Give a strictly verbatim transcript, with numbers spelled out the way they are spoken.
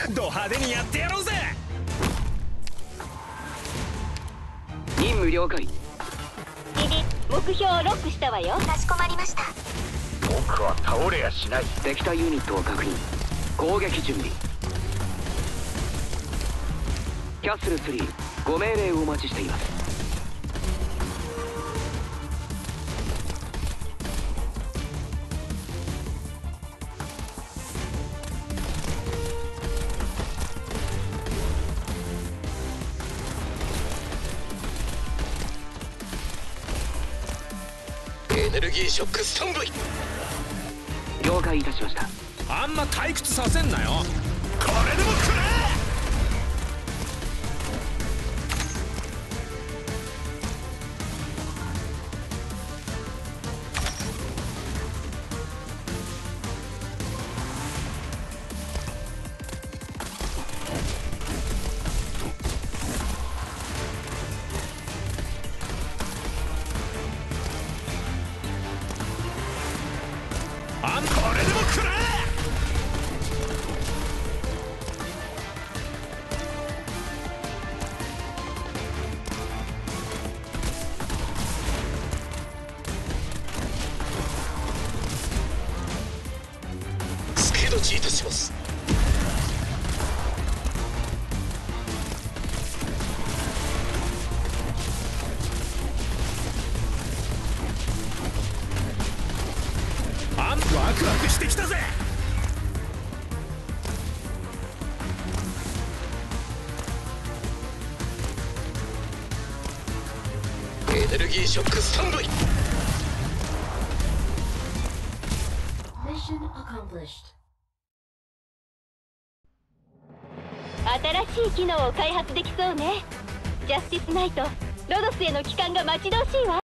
ド派手にやってやろうぜ。 任務了解。 ビビ、目標をロックしたわよ。かしこまりました。 僕は倒れやしない。 敵対ユニットを確認。攻撃準備。キャッスルスリー、ご命令をお待ちしています。 エネルギーショックスタンバイ。 了解いたしました。 あんま退屈させんなよ。 これでもくれ。 あんこれでもくれ。 助立ちいたします。 あんワクワクしてきたぜ。 エネルギーショックスタンバイ。 Mission accomplished. 新しい機能を開発できそうね。ジャスティスナイト、ロドスへの帰還が待ち遠しいわ。